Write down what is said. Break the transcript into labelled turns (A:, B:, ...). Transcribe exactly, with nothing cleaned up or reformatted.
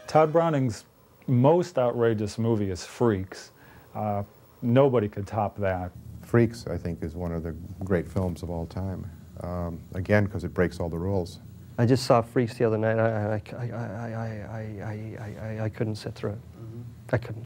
A: Todd Browning's most outrageous movie is Freaks. Uh, nobody could top that.
B: Freaks, I think, is one of the great films of all time. Um, again, because it breaks all the rules.
C: I just saw Freaks the other night. I, I, I, I, I, I, I, I couldn't sit through it. Mm-hmm. I couldn't.